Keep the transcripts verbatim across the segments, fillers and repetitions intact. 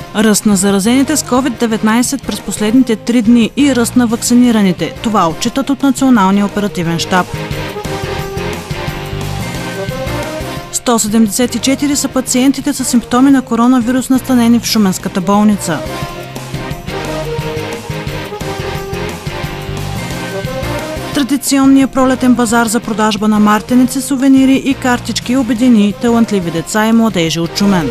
Ръст на заразените с ковид деветнайсет през последните три дни и ръст на вакцинираните. Това отчитат от Националния оперативен щаб. сто седемдесет и четири са пациентите с симптоми на коронавирус настанени в Шуменската болница. Традиционният пролетен базар за продажба на мартеници, сувенири и картички обедини талантливи деца и младежи от Шумен.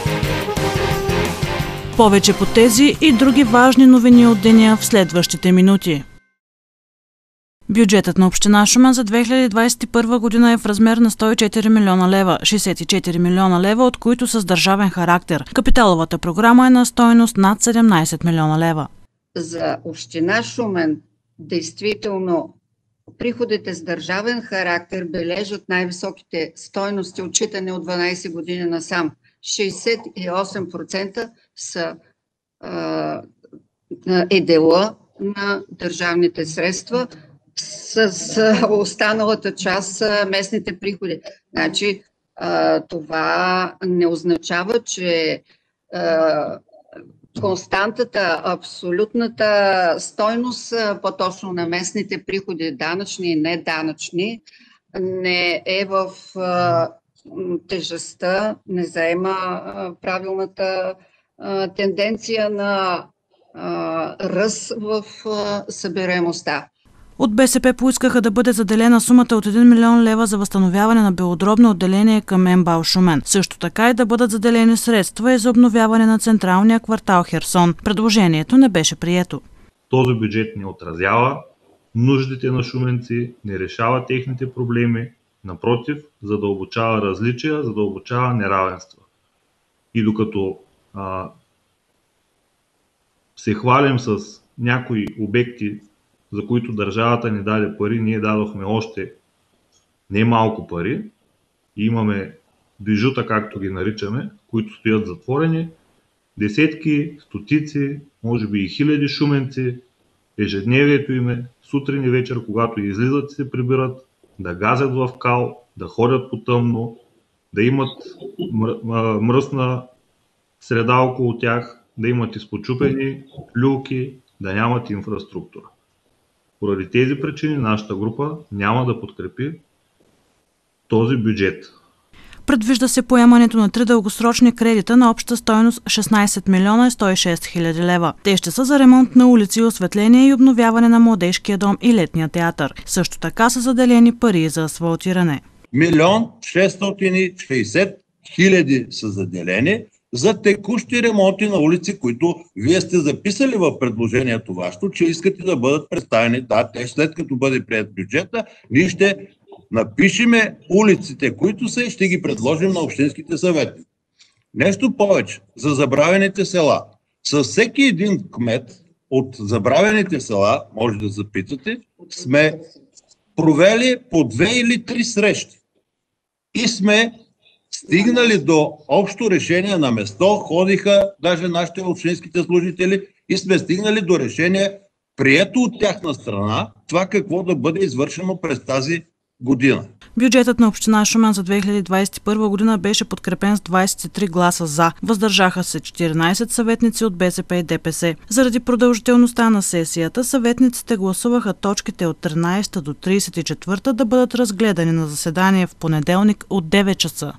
Повече по тези и други важни новини от деня в следващите минути. Бюджетът на община Шумен за две хиляди двадесет и първа година е в размер на сто и четири милиона лева, шестдесет и четири милиона лева, от които са с държавен характер. Капиталовата програма е на стойност над седемнадесет милиона лева. За община Шумен действително приходите с държавен характер бележат най-високите стойности, отчитане от дванадесет години насам. шестдесет и осем процента са а, е дела на държавните средства, с, с останалата част са местните приходи. Значи, а, това не означава, че а, константата, абсолютната стойност, по-точно на местните приходи, данъчни и неданъчни, не е в а, тежестта, не заема а, правилната а, тенденция на а, ръст в а, събираемостта. От БСП поискаха да бъде заделена сумата от един милион лева за възстановяване на белодробно отделение към МБАЛ Шумен. Също така и да бъдат заделени средства и за обновяване на централния квартал Херсон. Предложението не беше прието. Този бюджет не отразява нуждите на шуменци, не решава техните проблеми, напротив, задълбочава различия, задълбочава неравенства. И докато а, се хвалим с някои обекти, за които държавата ни даде пари, ние дадохме още не малко пари и имаме бижута, както ги наричаме, които стоят затворени, десетки, стотици, може би и хиляди шуменци, ежедневието им е сутрин и вечер, когато излизат и се прибират, да газят в кал, да ходят по тъмно, да имат мръсна среда около тях, да имат изпочупени люлки, да нямат инфраструктура. Поради тези причини нашата група няма да подкрепи този бюджет. Предвижда се поемането на три дългосрочни кредита на обща стойност шестнадесет милиона и сто и шест хиляди лева. Те ще са за ремонт на улици, осветление и обновяване на младежкия дом и летния театър. Също така са заделени пари за асфалтиране. Милион шестстотин и шестдесет хиляди са заделени за текущи ремонти на улици, които вие сте записали в предложението вашето, че искате да бъдат представени. Да, те след като бъде приет бюджета, ние ще напишеме улиците, които са, и ще ги предложим на общинските съвети. Нещо повече, за забравените села. С всеки един кмет от забравените села, може да запитате, сме провели по две или три срещи. И сме стигнали до общо решение на место, ходиха даже нашите общинските служители и сме стигнали до решение, прието от тяхна страна, това какво да бъде извършено през тази година. Бюджетът на община Шумен за две хиляди двадесет и първа година беше подкрепен с двадесет и три гласа за. Въздържаха се четиринадесет съветници от БСП и ДПС. Заради продължителността на сесията, съветниците гласуваха точките от тринадесета до тридесет и четвърта да бъдат разгледани на заседание в понеделник от девет часа.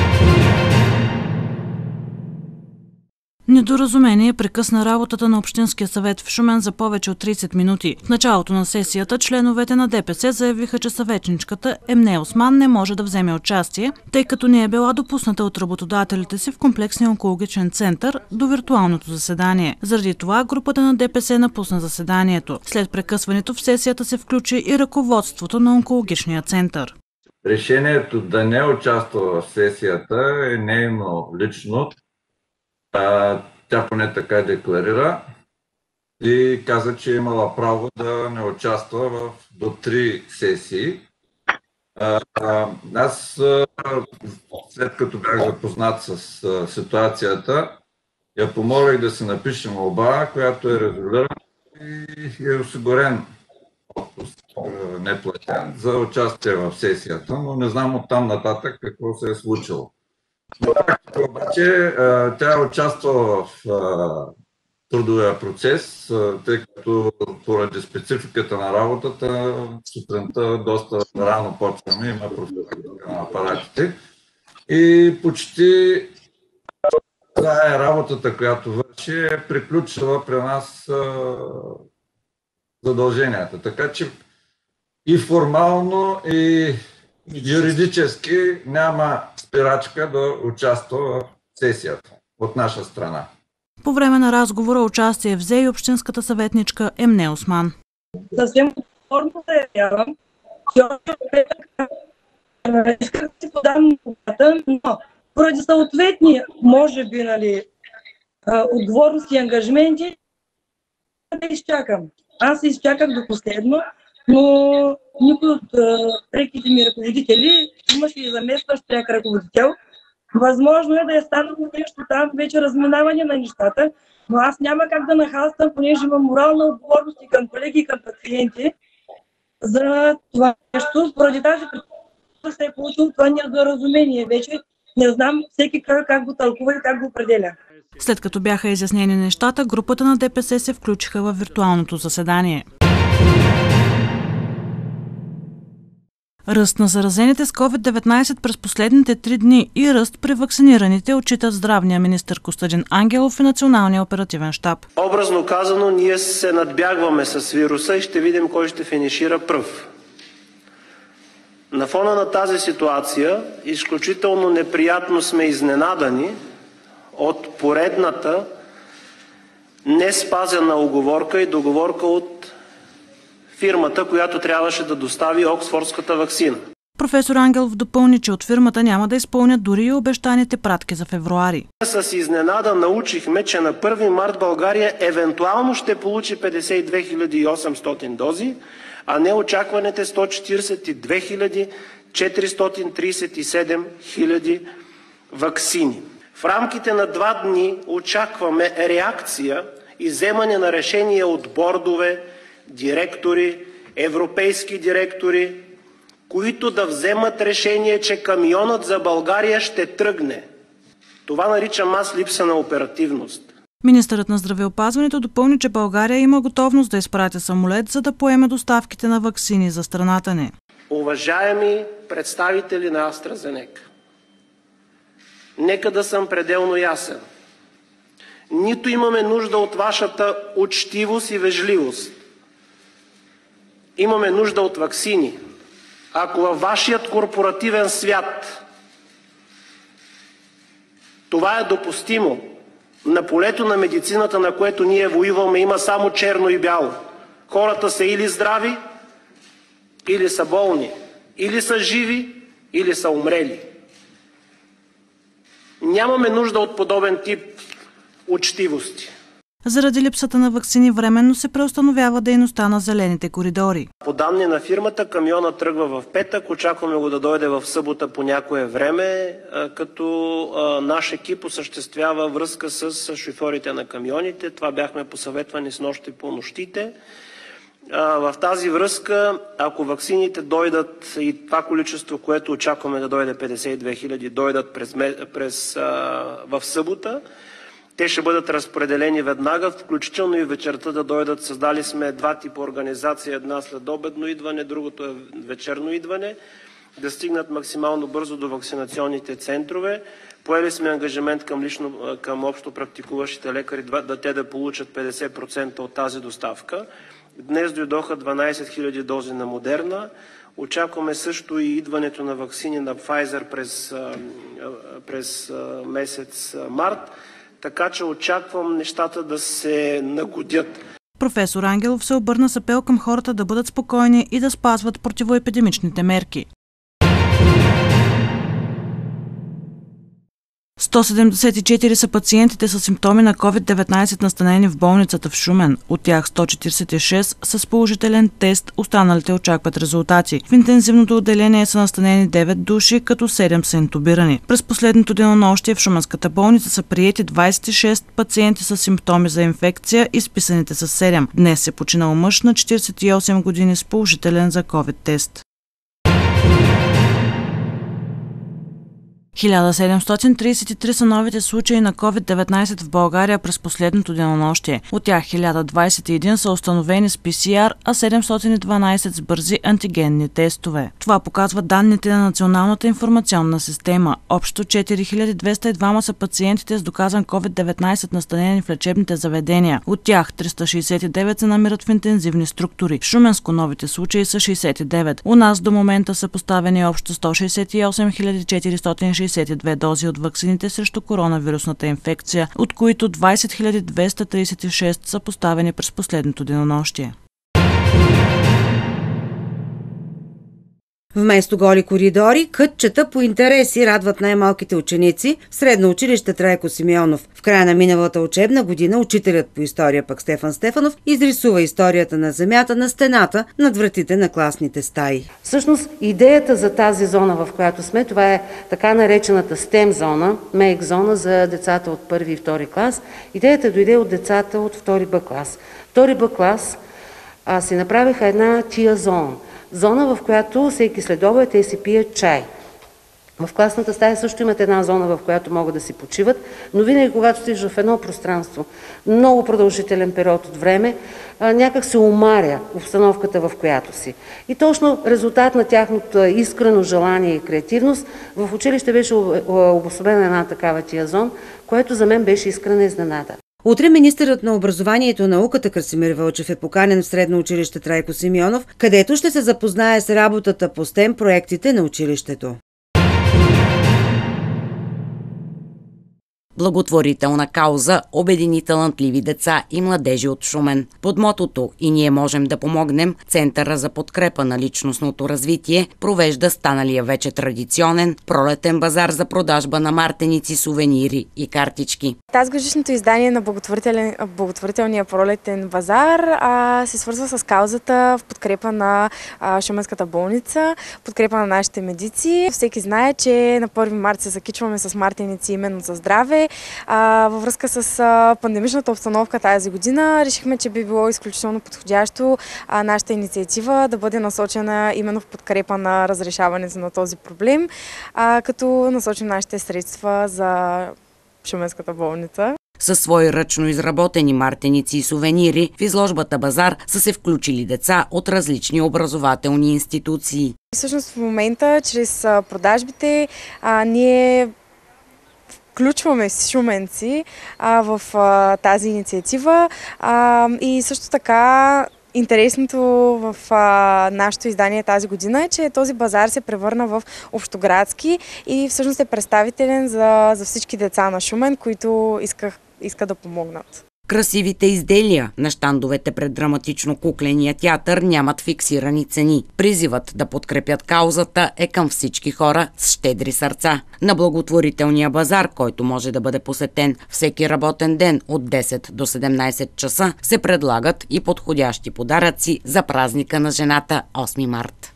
Недоразумение прекъсна работата на Общинския съвет в Шумен за повече от тридесет минути. В началото на сесията членовете на ДПС заявиха, че съветничката Емне Осман не може да вземе участие, тъй като не е била допусната от работодателите си в комплексния онкологичен център до виртуалното заседание. Заради това групата на ДПС напусна заседанието. След прекъсването в сесията се включи и ръководството на онкологичния център. Решението да не участва в сесията е нейно лично. Тя поне така декларира и каза, че е имала право да не участва в до три сесии. Аз, след като бях запознат с ситуацията, я помолих да се напише молба, която е резолирана и е осигурен отпуск неплатен за участие в сесията, но не знам оттам нататък какво се е случило. На практика обаче тя участва в трудовия процес, тъй като поради спецификата на работата сутринта доста рано почваме, има профилактика на апаратите и почти това е работата, която върши, е приключила при нас задълженията. Така че и формално, и юридически няма спирачка да участва в сесията от наша страна. По време на разговора участие взе и общинската съветничка Емне Осман. Съвсем отговорно заявявам, че исках да си подам молбата, но поради съответни, може би, нали, отговорности и ангажименти, да изчакам. Аз се изчаках до последно, но никой от преките ми ръководители, имаше и заместващ пряк ръководител. Възможно е да е станало нещо там, вече разминаване на нещата, но аз няма как да нахалствам, понеже имам морална отговорност и към колеги, и към пациенти за това нещо. Поради тази причина се е получило това недоразумение. Вече не знам всеки как, как го тълкува и как го определя. След като бяха изяснени нещата, групата на ДПС се включиха в виртуалното заседание. Ръст на заразените с ковид деветнайсет през последните три дни и ръст при вакцинираните отчитат здравния министър Костадин Ангелов и Националния оперативен щаб. Образно казано, ние се надбягваме с вируса и ще видим кой ще финишира пръв. На фона на тази ситуация изключително неприятно сме изненадани от поредната неспазена уговорка и договорка от фирмата, която трябваше да достави оксфордската ваксина. Професор Ангелов допълни, че от фирмата няма да изпълнят дори и обещаните пратки за февруари. С изненада научихме, че на първи март България евентуално ще получи петдесет и две хиляди и осемстотин дози, а не очакваните сто четиридесет и две хиляди четиристотин тридесет и седем хиляди ваксини. В рамките на два дни очакваме реакция и вземане на решения от бордове, директори, европейски директори, които да вземат решение, че камионът за България ще тръгне. Това наричам аз липса на оперативност. Министърът на здравеопазването допълни, че България има готовност да изпрати самолет, за да поеме доставките на ваксини за страната ни. Уважаеми представители на AstraZeneca, нека да съм пределно ясен. Нито имаме нужда от вашата учтивост и вежливост. Имаме нужда от ваксини. Ако във вашият корпоративен свят това е допустимо, на полето на медицината, на което ние воюваме, има само черно и бяло. Хората са или здрави, или са болни, или са живи, или са умрели. Нямаме нужда от подобен тип учтивости. Заради липсата на ваксини временно се преустановява дейността на зелените коридори. По данни на фирмата, камиона тръгва в петък, очакваме го да дойде в събота по някое време, като наш екип осъществява връзка с шофьорите на камионите. Това бяхме посъветвани с нощи по нощите. В тази връзка, ако ваксините дойдат и това количество, което очакваме да дойде петдесет и две хиляди, дойдат през, през, в събота, те ще бъдат разпределени веднага, включително и вечерта да дойдат. Създали сме два типа организации, една следобедно идване, другото е вечерно идване, да стигнат максимално бързо до вакцинационните центрове. Поели сме ангажимент към, лично, към общо практикуващите лекари да те да получат петдесет процента от тази доставка. Днес дойдоха дванайсет хиляди дози на Модерна. Очакваме също и идването на ваксини на Pfizer през, през месец март. Така че очаквам нещата да се нагодят. Професор Ангелов се обърна с апел към хората да бъдат спокойни и да спазват противоепидемичните мерки. сто седемдесет и четири са пациентите с симптоми на ковид деветнайсет настанени в болницата в Шумен. От тях сто четиридесет и шест са с положителен тест, останалите очакват резултати. В интензивното отделение са настанени девет души, като седем са интубирани. През последното денонощие в Шуменската болница са приети двайсет и шест пациенти с симптоми за инфекция, изписаните са седем. Днес е починал мъж на четиридесет и осем години с положителен за ковид тест. хиляда седемстотин тридесет и три са новите случаи на ковид деветнайсет в България през последното денонощие. От тях хиляда двадесет и един са установени с Пи Си Ар, а седемстотин и дванадесет с бързи антигенни тестове. Това показва данните на Националната информационна система. Общо четири хиляди двеста и двама са пациентите с доказан ковид деветнайсет настанени в лечебните заведения. От тях триста шейсет и девет се намират в интензивни структури. В Шуменско новите случаи са шейсет и девет. У нас до момента са поставени общо сто шейсет и осем хиляди четиристотин шейсет и две дози от ваксините срещу коронавирусната инфекция, от които двадесет хиляди двеста тридесет и шест са поставени през последното денонощие. Вместо голи коридори, кътчета по интереси радват най-малките ученици в Средно училище Трайко Симеонов. В края на миналата учебна година учителят по история пък Стефан Стефанов изрисува историята на земята на стената над вратите на класните стаи. Всъщност идеята за тази зона, в която сме, това е така наречената стем зона, мейк зона за децата от първи и втори клас. Идеята дойде от децата от втори Б клас. Втори Б клас а, си направиха една тия зона. Зона, в която всеки следобед те си пият чай. В класната стая също имат една зона, в която могат да си почиват, но винаги, когато стоиш в едно пространство, много продължителен период от време, някак се умаря обстановката, в която си. И точно резултат на тяхното искрено желание и креативност, в училище беше обособена една такава тия зон, което за мен беше искрена изненада. Утре министърът на образованието и науката Красимир Вълчев е поканен в Средно училище Трайко Симеонов, където ще се запознае с работата по стем проектите на училището. Благотворителна кауза обедини талантливи деца и младежи от Шумен. Под мотото "И ние можем да помогнем", Центъра за подкрепа на личностното развитие провежда станалия вече традиционен пролетен базар за продажба на мартеници, сувенири и картички. Тази годишното издание на благотворителния пролетен базар а, се свързва с каузата в подкрепа на а, Шуменската болница, подкрепа на нашите медици. Всеки знае, че на първи март се закичваме с мартеници именно за здраве. А, във връзка с а, пандемичната обстановка тази година решихме, че би било изключително подходящо а, нашата инициатива да бъде насочена именно в подкрепа на разрешаването на този проблем, а, като насочим нашите средства за Шуменската болница. Със свои ръчно изработени мартеници и сувенири в изложбата базар са се включили деца от различни образователни институции. Всъщност в момента, чрез продажбите, а, ние включваме шуменци а, в а, тази инициатива а, и също така интересното в а, нашето издание тази година е, че този базар се превърна в общоградски и всъщност е представителен за, за всички деца на Шумен, които исках, искат да помогнат. Красивите изделия на щандовете пред драматично-кукления театър нямат фиксирани цени. Призивът да подкрепят каузата е към всички хора с щедри сърца. На благотворителния базар, който може да бъде посетен всеки работен ден от десет до седемнадесет часа, се предлагат и подходящи подаръци за празника на жената осми март.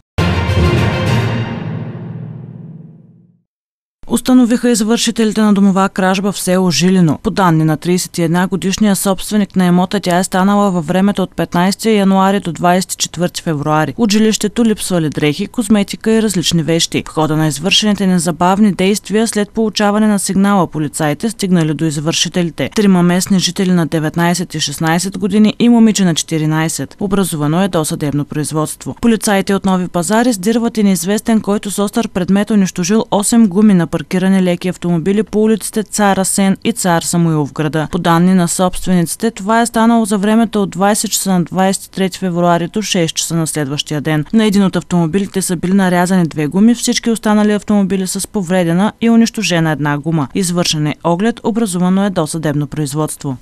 Установиха извършителите на домова кражба в село Жилино. По данни на тридесет и една годишния собственик на имота, тя е станала във времето от петнадесети януари до двадесет и четвърти февруари. От жилището липсвали дрехи, козметика и различни вещи. В хода на извършените незабавни действия след получаване на сигнала, полицаите стигнали до извършителите. Трима местни жители на деветнадесет и шестнадесет години и момиче на четиринадесет. Образувано е досъдебно производство. Полицаите от Нови пазар издирват и неизвестен, който с остър предмет унищожил осем гуми на паркирани леки автомобили по улиците Цар Асен и Цар Самуил в града. По данни на собствениците, това е станало за времето от двадесет часа на двадесет и трети февруари до шест часа на следващия ден. На един от автомобилите са били нарязани две гуми, всички останали автомобили с повредена и унищожена една гума. Извършен е оглед, образувано е досъдебно производство.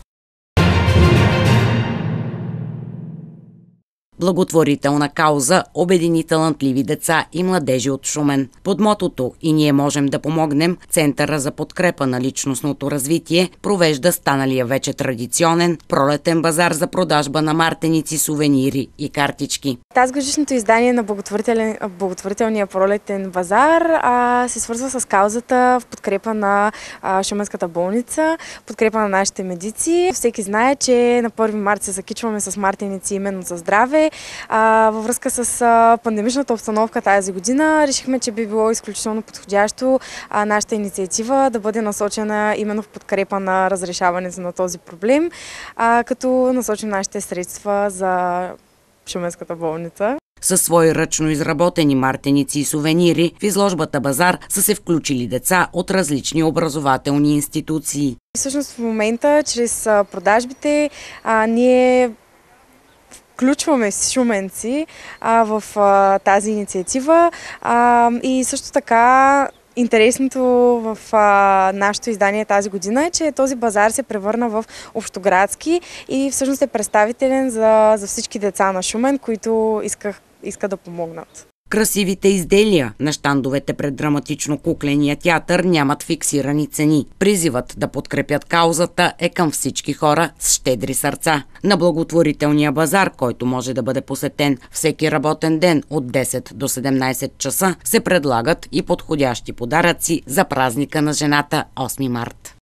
Благотворителна кауза обедини талантливи деца и младежи от Шумен. Под мотото "И ние можем да помогнем", Центъра за подкрепа на личностното развитие провежда станалия вече традиционен пролетен базар за продажба на мартеници, сувенири и картички. Тази годишното издание на благотворителния пролетен базар а, се свързва с каузата в подкрепа на а, Шуменската болница, подкрепа на нашите медици. Всеки знае, че на първи март се закичваме с мартеници именно за здраве. А, във връзка с а, пандемичната обстановка тази година решихме, че би било изключително подходящо а, нашата инициатива да бъде насочена именно в подкрепа на разрешаването на този проблем, а, като насочим нашите средства за Шуменската болница. Със свои ръчно изработени мартеници и сувенири в изложбата Базар са се включили деца от различни образователни институции. Всъщност в момента, чрез продажбите, а, ние включваме шуменци а, в а, тази инициатива а, и също така интересното в а, нашето издание тази година е, че този базар се превърна в общоградски и всъщност е представителен за, за всички деца на Шумен, които исках, искат да помогнат. Красивите изделия на щандовете пред драматично-кукления театър нямат фиксирани цени. Призивът да подкрепят каузата е към всички хора с щедри сърца. На благотворителния базар, който може да бъде посетен всеки работен ден от десет до седемнайсет часа, се предлагат и подходящи подаръци за празника на жената осми март.